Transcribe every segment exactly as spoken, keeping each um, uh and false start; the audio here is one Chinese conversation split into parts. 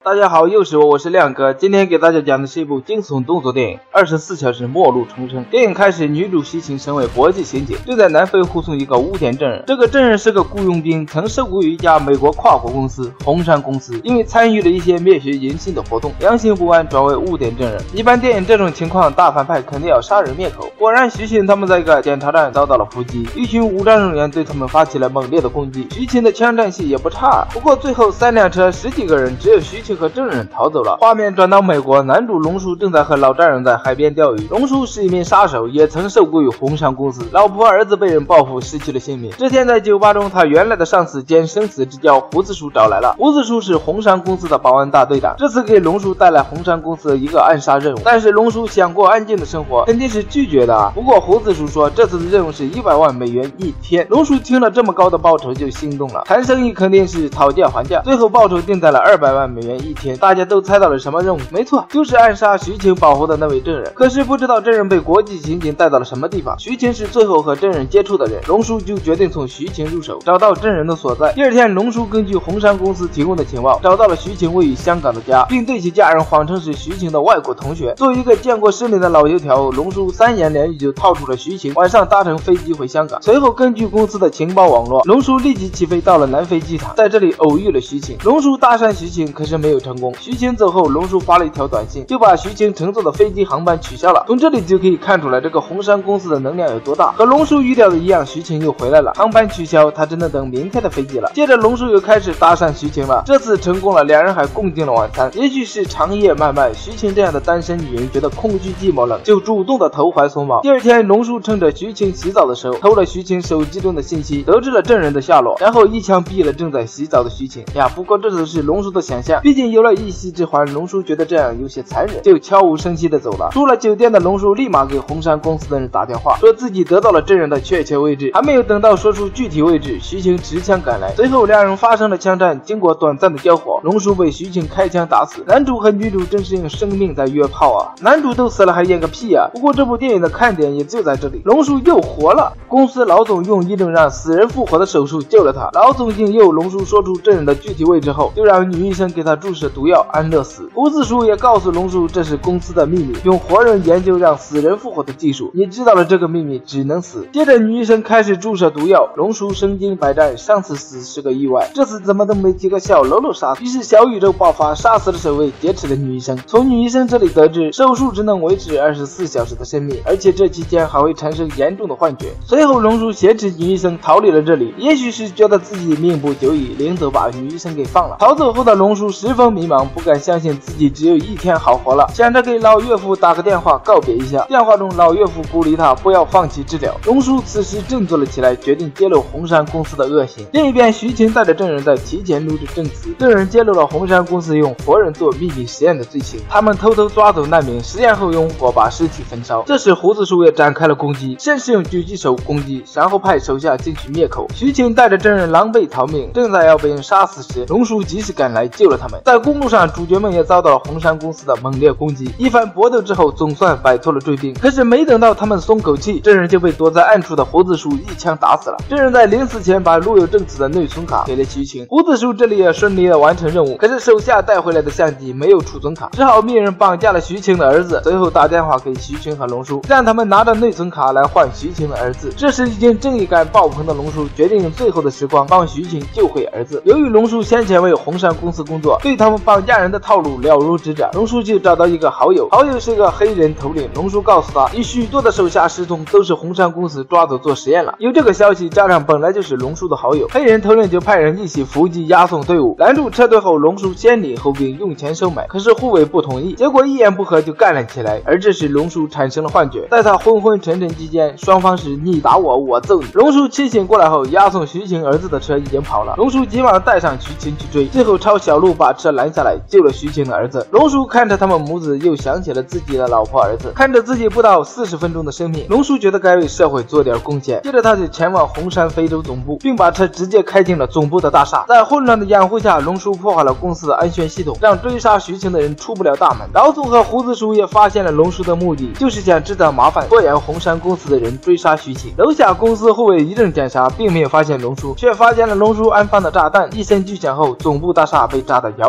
大家好，又是我，我是亮哥。今天给大家讲的是一部惊悚动作电影《二十四小时末路重生》。电影开始，女主西晴身为国际刑警，正在南非护送一个污点证人。这个证人是个雇佣兵，曾受雇于一家美国跨国公司红杉公司，因为参与了一些灭绝人性的活动，良心不安，转为污点证人。一般电影这种情况，大反派肯定要杀人灭口。果然，徐晴他们在一个检查站遭到了伏击，一群武装人员对他们发起了猛烈的攻击。徐晴的枪战戏也不差，不过最后三辆车十几个人，只有徐晴和证人逃走了。画面转到美国，男主龙叔正在和老丈人在海边钓鱼。龙叔是一名杀手，也曾受雇于红杉公司，老婆儿子被人报复，失去了性命。这天在酒吧中，他原来的上司兼生死之交胡子叔找来了。胡子叔是红杉公司的保安大队长，这次给龙叔带来红杉公司的一个暗杀任务，但是龙叔想过安静的生活，肯定是拒绝的啊。不过胡子叔说这次的任务是一百万美元一天。龙叔听了这么高的报酬就心动了，谈生意肯定是讨价还价，最后报酬定在了二百万美元一天。大家都猜到了什么任务？没错，就是暗杀徐晴保护的那位证人。可是不知道证人被国际刑警带到了什么地方。徐晴是最后和证人接触的人，龙叔就决定从徐晴入手，找到证人的所在。第二天，龙叔根据红杉公司提供的情报，找到了徐晴位于香港的家，并对其家人谎称是徐晴的外国同学。作为一个见过世面的老油条，龙叔三言两语就套出了徐晴晚上搭乘飞机回香港。随后根据公司的情报网络，龙叔立即起飞到了南非机场，在这里偶遇了徐晴。龙叔搭讪徐晴，可是没有成功。徐晴走后，龙叔发了一条短信，就把徐晴乘坐的飞机航班取消了。从这里就可以看出来这个红杉公司的能量有多大。和龙叔预料的一样，徐晴又回来了，航班取消，他只能等明天的飞机了。接着龙叔又开始搭讪徐晴了，这次成功了，两人还共进了晚餐。也许是长夜漫漫，徐晴这样的单身女人觉得空虚寂寞冷，就主动的投怀送抱。第二天，龙叔趁着徐晴洗澡的时候，偷了徐晴手机中的信息，得知了证人的下落，然后一枪毙了正在洗澡的徐晴呀。不过这只是龙叔的想象，毕竟有了一息之欢，龙叔觉得这样有些残忍，就悄无声息的走了。出了酒店的龙叔立马给红杉公司的人打电话，说自己得到了证人的确切位置。还没有等到说出具体位置，徐晴持枪赶来，随后两人发生了枪战。经过短暂的交火，龙叔被徐晴开枪打死。男主和女主真是用生命在约炮啊！男主都死了还演个屁啊！不过这部电影的看点也就在这里，龙叔又活了。公司老总用一种让死人复活的手术救了他。老总引诱龙叔说出证人的具体位置后，就让女医生给他注射毒药安乐死。胡子叔也告诉龙叔这是公司的秘密，用活人研究让死人复活的技术，你知道了这个秘密只能死。接着女医生开始注射毒药，龙叔身经百战，上次死是个意外，这次怎么都没几个小喽啰杀死。于是小宇宙爆发，杀死了首位劫持的女医生。从女医生这里得知，手术只能维持二十四小时的生命，而且这期间还会产生严重的幻觉。随后龙叔挟持女医生逃离了这里，也许是觉得自己命不久矣，临走把女医生给放了。逃走后的龙叔十分迷茫，不敢相信自己只有一天好活了，想着给老岳父打个电话告别一下。电话中老岳父鼓励他不要放弃治疗。龙叔此时振作了起来，决定揭露红杉公司的恶行。另一边，徐晴带着证人在提前录制证词，证人揭露了红杉公司用活人做秘密实验的罪行，他们偷偷抓走难民，实验后用火把尸体焚烧。这时胡子叔也展开了攻击，先是用狙击手攻击，然后派手下进去灭口。徐晴带着证人狼狈逃命，正在要被人杀死时，龙叔及时赶来救了他们。在公路上，主角们也遭到了红杉公司的猛烈攻击，一番搏斗之后，总算摆脱了追兵。可是没等到他们松口气，证人就被躲在暗处的胡子叔一枪打死了。证人在临死前把录有证词的内存卡给了徐晴，胡子叔这里也顺利的完成任务。可是手下带回来的相机没有储存卡，只好命人绑架了徐晴的儿子，随后打电话给徐晴和龙叔，让他们拿着内存卡来换徐晴的儿子。这时已经正义感爆棚的龙叔决定用最后的时光帮徐晴救回儿子。由于龙叔先前为红杉公司工作，对他们绑架人的套路了如指掌，龙叔就找到一个好友，好友是个黑人头领。龙叔告诉他，有许多的手下失踪都是红杉公司抓走做实验了。有这个消息加上本来就是龙叔的好友，黑人头领就派人一起伏击押送队伍。拦住车队后，龙叔先礼后兵，用钱收买，可是护卫不同意，结果一言不合就干了起来。而这时龙叔产生了幻觉，在他昏昏沉沉之间，双方是你打我，我揍你。龙叔清醒过来后，押送徐晴儿子的车已经跑了，龙叔急忙带上徐晴去追，最后抄小路把车拦下来，救了徐晴的儿子。龙叔看着他们母子，又想起了自己的老婆儿子，看着自己不到四十分钟的生命，龙叔觉得该为社会做点贡献。接着他就前往红杉非洲总部，并把车直接开进了总部的大厦。在混乱的掩护下，龙叔破坏了公司的安全系统，让追杀徐晴的人出不了大门。老总和胡子叔也发现了龙叔的目的，就是想制造麻烦，拖延红杉公司的人追杀徐晴。楼下公司护卫一阵检查，并没有发现龙叔，却发现了龙叔安放的炸弹。一声巨响后，总部大厦被炸得摇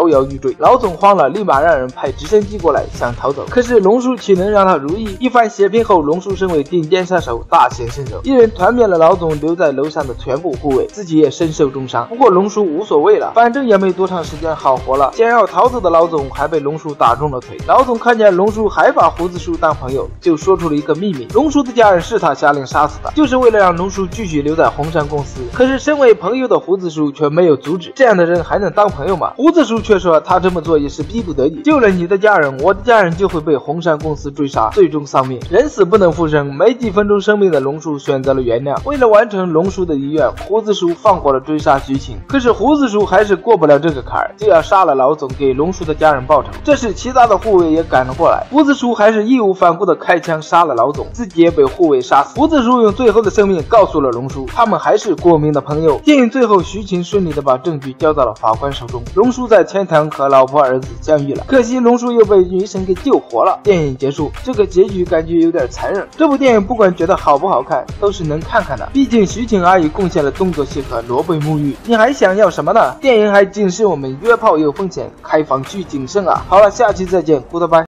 摇摇欲坠。老总慌了，立马让人派直升机过来想逃走，可是龙叔岂能让他如意？一番血拼后，龙叔身为顶尖杀手大显身手，一人团灭了老总留在楼上的全部护卫，自己也身受重伤。不过龙叔无所谓了，反正也没多长时间好活了。想要逃走的老总还被龙叔打中了腿。老总看见龙叔还把胡子叔当朋友，就说出了一个秘密：龙叔的家人是他下令杀死的，就是为了让龙叔继续留在红杉公司。可是身为朋友的胡子叔却没有阻止，这样的人还能当朋友吗？胡子叔却说他这么做也是逼不得已，救了你的家人，我的家人就会被红杉公司追杀，最终丧命。人死不能复生，没几分钟生命的龙叔选择了原谅。为了完成龙叔的遗愿，胡子叔放过了追杀剧情。可是胡子叔还是过不了这个坎儿，就要杀了老总，给龙叔的家人报仇。这时其他的护卫也赶了过来，胡子叔还是义无反顾的开枪杀了老总，自己也被护卫杀死。胡子叔用最后的生命告诉了龙叔，他们还是过命的朋友。电影最后，徐晴顺利的把证据交到了法官手中，龙叔在天堂和老婆儿子相遇了，可惜龙叔又被女神给救活了。电影结束，这个结局感觉有点残忍。这部电影不管觉得好不好看，都是能看看的，毕竟徐晴阿姨贡献了动作戏和罗贝沐浴，你还想要什么呢？电影还警示我们约炮有风险，开房需谨慎啊。好了，下期再见 ，Goodbye。